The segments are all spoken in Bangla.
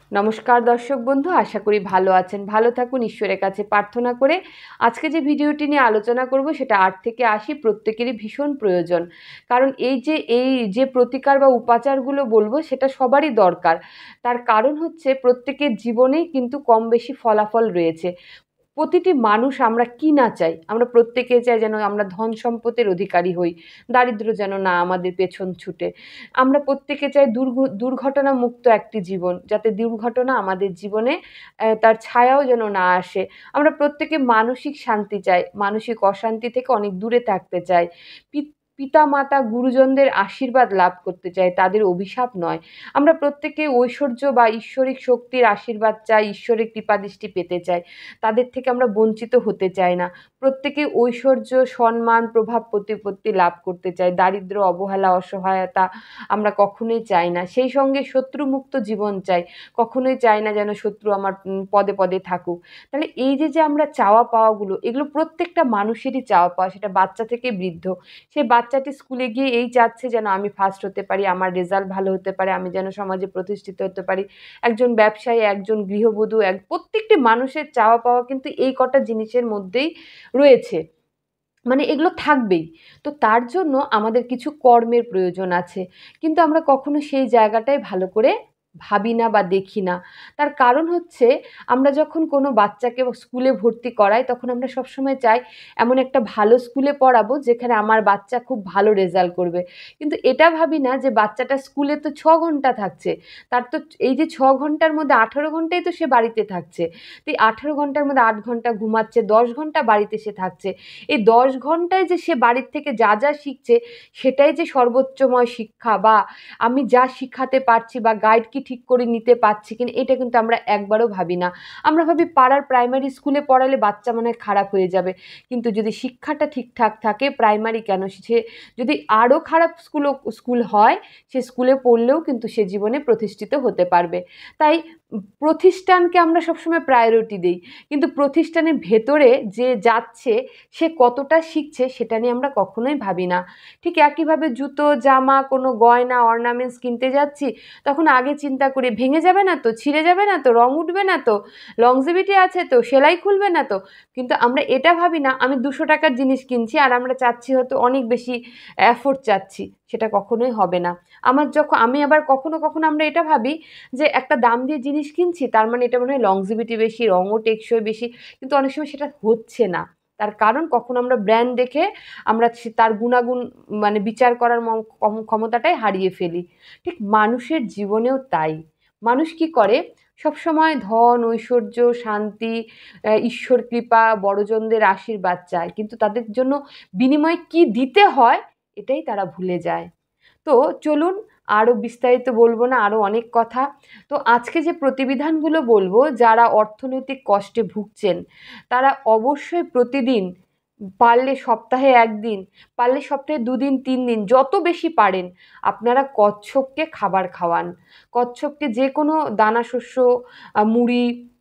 নমস্কার দর্শক বন্ধু, আশা করি ভালো আছেন। ভালো থাকুন ঈশ্বরের কাছে প্রার্থনা করে। আজকে যে ভিডিওটি নিয়ে আলোচনা করব সেটা 8 থেকে 80 প্রত্যেকেরই ভীষণ প্রয়োজন। কারণ এই যে প্রতিকার বা উপাচারগুলো বলবো সেটা সবারই দরকার। তার কারণ হচ্ছে প্রত্যেকের জীবনেই কিন্তু কম বেশি ফলাফল রয়েছে। প্রতিটি মানুষ আমরা কি না চাই, আমরা প্রত্যেকে চাই যেন আমরা ধন সম্পদের অধিকারী হই, দারিদ্র্য যেন না আমাদের পেছন ছুটে। আমরা প্রত্যেকে চাই দুর্ঘটনা মুক্ত একটি জীবন, যাতে দুর্ঘটনা আমাদের জীবনে তার ছায়াও যেন না আসে। আমরা প্রত্যেকে মানসিক শান্তি চাই, মানসিক অশান্তি থেকে অনেক দূরে থাকতে চাই। পিতা মাতা গুরুজনদের আশীর্বাদ লাভ করতে চাই, তাদের অভিশাপ নয়। আমরা প্রত্যেকে ঐশ্বর্য বা ঈশ্বরিক শক্তির আশীর্বাদ চাই, ঈশ্বরের কৃপাদৃষ্টি পেতে চাই, তাদের থেকে আমরা বঞ্চিত হতে চাই না। প্রত্যেকে ঐশ্বর্য, সম্মান, প্রভাব প্রতিপত্তি লাভ করতে চাই। দারিদ্র্য, অবহেলা, অসহায়তা আমরা কখনোই চাই না। সেই সঙ্গে শত্রুমুক্ত জীবন চাই, কখনোই চাই না যেন শত্রু আমার পদে পদে থাকুক। তাহলে এই যে আমরা চাওয়া পাওয়াগুলো, এগুলো প্রত্যেকটা মানুষেরই চাওয়া পাওয়া, সেটা বাচ্চা থেকে বৃদ্ধ। সে বাচ্চাটি স্কুলে গিয়ে এই চাচ্ছে যেন আমি ফার্স্ট হতে পারি, আমার রেজাল্ট ভালো হতে পারে, আমি যেন সমাজে প্রতিষ্ঠিত হতে পারি। একজন ব্যবসায়ী, একজন গৃহবধূ, প্রত্যেকটি মানুষের চাওয়া পাওয়া কিন্তু এই কটা জিনিসের মধ্যেই রয়েছে। মানে এগুলো থাকবেই। তো তার জন্য আমাদের কিছু কর্মের প্রয়োজন আছে। কিন্তু আমরা কখনো সেই জায়গাটায় ভালো করে ভাবি না বা দেখি না। তার কারণ হচ্ছে, আমরা যখন কোনো বাচ্চাকে স্কুলে ভর্তি করাই তখন আমরা সবসময় চাই এমন একটা ভালো স্কুলে পড়াবো যেখানে আমার বাচ্চা খুব ভালো রেজাল্ট করবে। কিন্তু এটা ভাবি না যে বাচ্চাটা স্কুলে তো 6 ঘন্টা থাকছে। তার তো এই যে 6 ঘন্টার মধ্যে 18 ঘন্টাই তো সে বাড়িতে থাকছে। তো এই 18 ঘন্টার মধ্যে 8 ঘন্টা ঘুমাচ্ছে, 10 ঘন্টা বাড়িতে সে থাকছে। এই 10 ঘন্টায় যে সে বাড়ির থেকে যা যা শিখছে সেটাই যে সর্বোচ্চময় শিক্ষা, বা আমি যা শিখাতে পারছি বা গাইড কি ঠিক করে নিতে পারছি কিনা, এটা কিন্তু আমরা একবারও ভাবি না। আমরা ভাবি পাড়ার প্রাইমারি স্কুলে পড়ালে বাচ্চা মনে হয় খারাপ হয়ে যাবে। কিন্তু যদি শিক্ষাটা ঠিকঠাক থাকে, প্রাইমারি কেন, সে যদি আরও খারাপ স্কুল হয়, সে স্কুলে পড়লেও কিন্তু সে জীবনে প্রতিষ্ঠিত হতে পারবে। তাই প্রতিষ্ঠানকে আমরা সবসময় প্রায়োরিটি দিই, কিন্তু প্রতিষ্ঠানের ভেতরে যে যাচ্ছে সে কতটা শিখছে সেটা নিয়ে আমরা কখনোই ভাবি না। ঠিক একইভাবে জুতো, জামা, কোনো গয়না, অর্নামেন্টস কিনতে যাচ্ছি, তখন আগে চিন্তা করি ভেঙে যাবে না তো, ছিঁড়ে যাবে না তো, রং উঠবে না তো, লংজিভিটি আছে তো, সেলাই খুলবে না তো। কিন্তু আমরা এটা ভাবি না, আমি 200 টাকার জিনিস কিনছি আর আমরা চাচ্ছি হয়তো অনেক বেশি এফোর্ট চাচ্ছি, সেটা কখনোই হবে না। আমি আবার কখনো কখনো আমরা এটা ভাবি যে একটা দাম দিয়ে জিনিস কিনছি, তার মানে এটা মনে হয় লংজিভিটি বেশি, রঙও টেকসই বেশি। কিন্তু অনেক সময় সেটা হচ্ছে না। তার কারণ কখনো আমরা ব্র্যান্ড দেখে আমরা তার গুণাগুণ মানে বিচার করার ক্ষমতাটাই হারিয়ে ফেলি। ঠিক মানুষের জীবনেও তাই। মানুষ কি করে, সবসময় ধন, ঐশ্বর্য, শান্তি, ঈশ্বর কৃপা, বড়জনদের আশীর্বাদ চায়, কিন্তু তাদের জন্য বিনিময়ে কি দিতে হয় এটাই তারা ভুলে যায়। তো চলুন, আরও বিস্তারিত বলবো না, আরও অনেক কথা। তো আজকে যে প্রতিবিধানগুলো বলবো, যারা অর্থনৈতিক কষ্টে ভুগছেন তারা অবশ্যই প্রতিদিন, পারলে সপ্তাহে 1 দিন, পারলে সপ্তাহে 2 দিন 3 দিন, যত বেশি পারেন আপনারা কচ্ছপকে খাবার খাওয়ান। কচ্ছপকে যে কোনো দানা শস্য, মুড়ি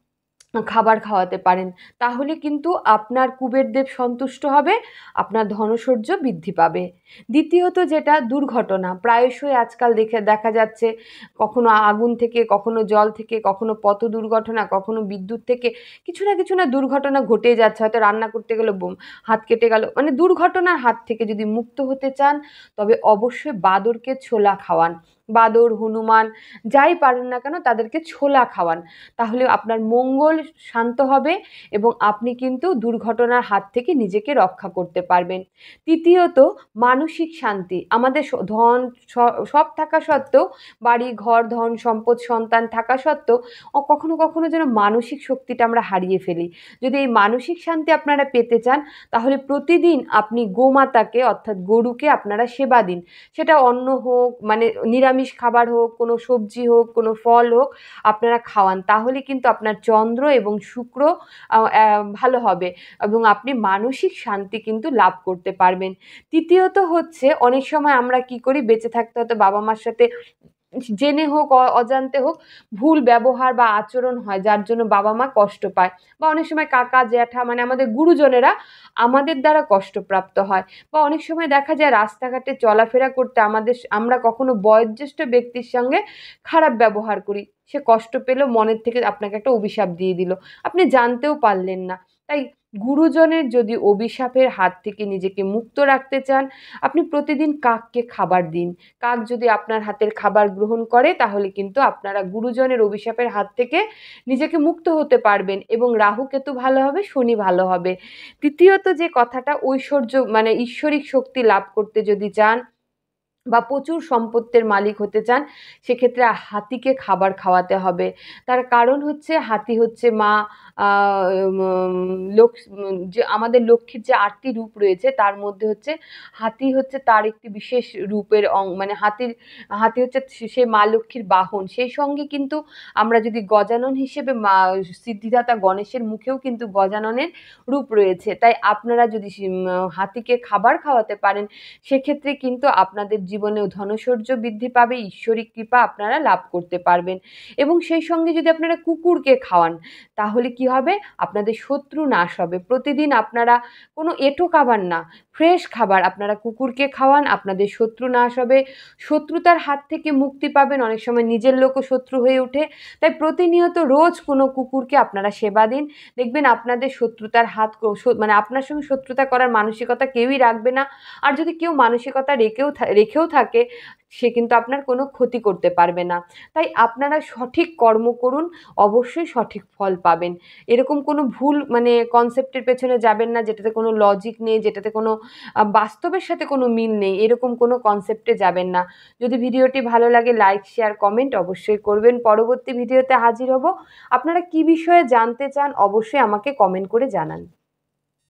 খাবার খাওয়াতে পারেন। তাহলে কিন্তু আপনার কুবেরদেব সন্তুষ্ট হবে, আপনার ধনৈশ্বর্য বৃদ্ধি পাবে। দ্বিতীয়ত যেটা, দুর্ঘটনা প্রায়শই আজকাল দেখা যাচ্ছে, কখনো আগুন থেকে, কখনো জল থেকে, কখনো পথ দুর্ঘটনা, কখনো বিদ্যুৎ থেকে কিছু না দুর্ঘটনা ঘটেই যাচ্ছে। হয়তো রান্না করতে গেলে হাত কেটে গেল, মানে দুর্ঘটনার হাত থেকে যদি মুক্ত হতে চান তবে অবশ্যই বাদরকে ছোলা খাওয়ান। বাদর, হনুমান, যাই পারেন না কেন তাদেরকে ছোলা খাওয়ান। তাহলে আপনার মঙ্গল শান্ত হবে এবং আপনি কিন্তু দুর্ঘটনার হাত থেকে নিজেকে রক্ষা করতে পারবেন। তৃতীয়ত, মানসিক শান্তি। আমাদের ধন সব থাকা সত্ত্বেও, বাড়ি ঘর, ধন সম্পদ, সন্তান থাকা সত্ত্বেও কখনো কখনো যেন মানসিক শক্তিটা আমরা হারিয়ে ফেলি। যদি এই মানসিক শান্তি আপনারা পেতে চান তাহলে প্রতিদিন আপনি গোমাতাকে, অর্থাৎ গরুকে আপনারা সেবা দিন। সেটা অন্ন হোক, মানে নিরামিষ খাবার হোক, কোনো সবজি হোক, কোনো ফল হোক, আপনারা খাওয়ান। তাহলে কিন্তু আপনার চন্দ্র এবং শুক্র ভালো হবে এবং আপনি মানসিক শান্তি কিন্তু লাভ করতে পারবেন। তৃতীয়ত হচ্ছে, অনেক সময় আমরা কি করি, বেঁচে থাকতে হয়তো বাবা মার সাথে জেনে হোক অজান্তে হোক ভুল ব্যবহার বা আচরণ হয়, যার জন্য বাবা মা কষ্ট পায়, বা অনেক সময় কাকা জ্যাঠা, মানে আমাদের গুরুজনেরা আমাদের দ্বারা কষ্টপ্রাপ্ত হয়। বা অনেক সময় দেখা যায় রাস্তাঘাটে চলাফেরা করতে আমরা কখনো বয়োজ্যেষ্ঠ ব্যক্তির সঙ্গে খারাপ ব্যবহার করি। সে কষ্ট পেল, মনের থেকে আপনাকে একটা অভিশাপ দিয়ে দিল, আপনি জানতেও পারলেন না। তাই গুরুজনের যদি অভিশাপের হাত থেকে নিজেকে মুক্ত রাখতে চান, আপনি প্রতিদিন কাককে খাবার দিন। কাক যদি আপনার হাতের খাবার গ্রহণ করে তাহলে কিন্তু আপনারা গুরুজনের অভিশাপের হাত থেকে নিজেকে মুক্ত হতে পারবেন, এবং রাহু কেতু ভালো হবে, শনি ভালো হবে। তৃতীয়ত যে কথাটা, ঐশ্বর্য মানে ঈশ্বরিক শক্তি লাভ করতে যদি চান বা প্রচুর সম্পত্তির মালিক হতে চান, সেক্ষেত্রে হাতিকে খাবার খাওয়াতে হবে। তার কারণ হচ্ছে হাতি হচ্ছে মা যে আমাদের লক্ষ্মীর যে ৮টি রূপ রয়েছে তার মধ্যে হচ্ছে হাতি হচ্ছে তার একটি বিশেষ রূপের মানে হাতি হচ্ছে সে মা লক্ষ্মীর বাহন। সেই সঙ্গে কিন্তু আমরা যদি গজানন হিসেবে মা সিদ্ধিদাতা গণেশের মুখেও কিন্তু গজাননের রূপ রয়েছে। তাই আপনারা যদি হাতিকে খাবার খাওয়াতে পারেন, সেক্ষেত্রে কিন্তু আপনাদের জীবনেও ধনৈশ্বর্য বৃদ্ধি পাবে, ঈশ্বরিক কৃপা আপনারা লাভ করতে পারবেন। এবং সেই সঙ্গে যদি আপনারা কুকুরকে খাওয়ান, তাহলে কি হবে, আপনাদের শত্রু নাশ হবে। প্রতিদিন আপনারা কোনো এঁটো খাবার না, ফ্রেশ খাবার আপনারা কুকুরকে খাওয়ান, আপনাদের শত্রু নাশ হবে, শত্রুতার হাত থেকে মুক্তি পাবেন। অনেক সময় নিজের লোকও শত্রু হয়ে ওঠে। তাই প্রতিনিয়ত রোজ কোনো কুকুরকে আপনারা সেবা দিন, দেখবেন আপনাদের শত্রুতার হাত মানে আপনার সঙ্গে শত্রুতা করার মানসিকতা কেউই রাখবে না। আর যদি কেউ মানসিকতা রেখেও থাকে, সে কিন্তু আপনার কোনো ক্ষতি করতে পারবে না। তাই আপনারা সঠিক কর্ম করুন, অবশ্যই সঠিক ফল পাবেন। এরকম কোনো ভুল মানে কনসেপ্টের পেছনে যাবেন না, যেটাতে কোনো লজিক নেই, যেটাতে কোনো বাস্তবের সাথে কোনো মিল নেই, এরকম কোনো কনসেপ্টে যাবেন না। যদি ভিডিওটি ভালো লাগে, লাইক, শেয়ার, কমেন্ট অবশ্যই করবেন। পরবর্তী ভিডিওতে হাজির হব। আপনারা কি বিষয়ে জানতে চান অবশ্যই আমাকে কমেন্ট করে জানান।